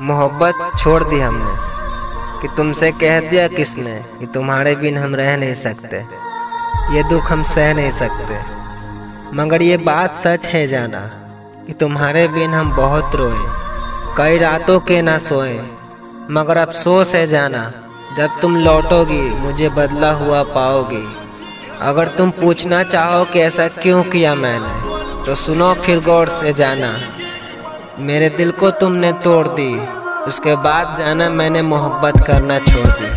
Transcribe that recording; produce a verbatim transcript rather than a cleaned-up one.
मोहब्बत छोड़ दी हमने कि तुमसे कह दिया किसने कि तुम्हारे बिन हम रह नहीं सकते। ये दुख हम सह नहीं सकते, मगर ये बात सच है जाना कि तुम्हारे बिन हम बहुत रोए, कई रातों के ना सोए। मगर अफसोस है जाना जब तुम लौटोगी मुझे बदला हुआ पाओगी। अगर तुम पूछना चाहो कि ऐसा क्यों किया मैंने, तो सुनो फिर गौर से जाना। मेरे दिल को तुमने तोड़ दी, उसके बाद जाना मैंने मोहब्बत करना छोड़ दी।